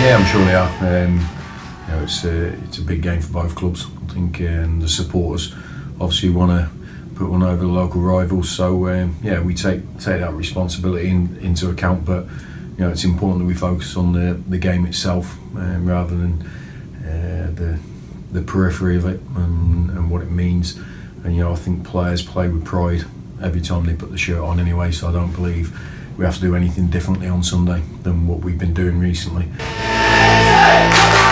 Yeah, I'm sure they are. You know, it's a big game for both clubs. I think the supporters obviously want to put one over the local rivals. So yeah, we take that responsibility into account. But you know, it's important that we focus on the game itself rather than the periphery of it and what it means. And you know, I think players play with pride every time they put the shirt on anyway. So I don't believe we have to do anything differently on Sunday than what we've been doing recently.